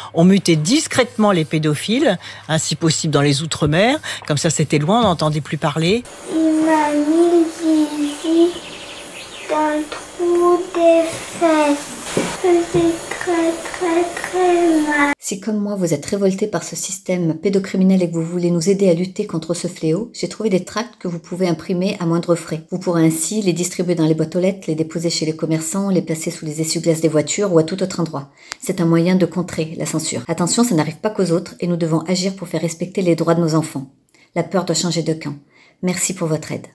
On mutait discrètement les pédophiles, si possible dans les Outre-mer. Comme ça, c'était loin, on n'entendait plus parler. Il m'a mis le zizi dans le trou des fesses. Ça faisait très mal. Si comme moi vous êtes révolté par ce système pédocriminel et que vous voulez nous aider à lutter contre ce fléau, j'ai trouvé des tracts que vous pouvez imprimer à moindre frais. Vous pourrez ainsi les distribuer dans les boîtes aux lettres, les déposer chez les commerçants, les placer sous les essuie-glaces des voitures ou à tout autre endroit. C'est un moyen de contrer la censure. Attention, ça n'arrive pas qu'aux autres et nous devons agir pour faire respecter les droits de nos enfants. La peur doit changer de camp. Merci pour votre aide.